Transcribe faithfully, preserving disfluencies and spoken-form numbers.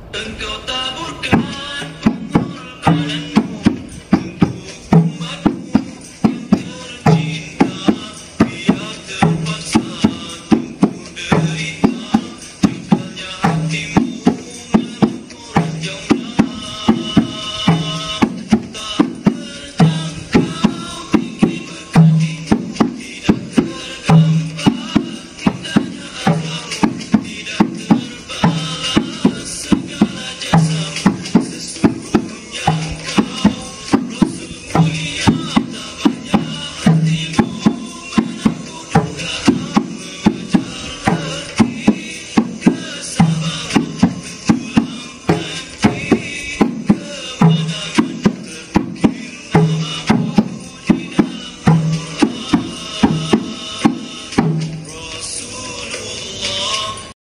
Engkau taburkan pengorbananmu untuk umatmu yang tercinta. Biar terpaksa tunggu derita, ceritanya hatimu menempuh ranjau